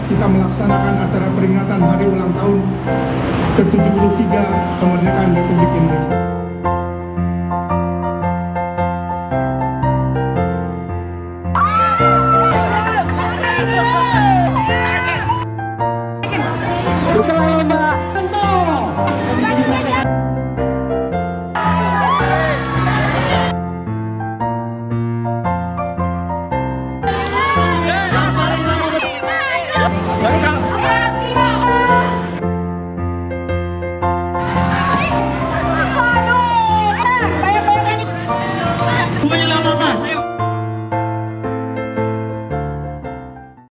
kita melaksanakan acara peringatan hari ulang tahun ke-73 kemerdekaan Republik Indonesia. Buka lomba.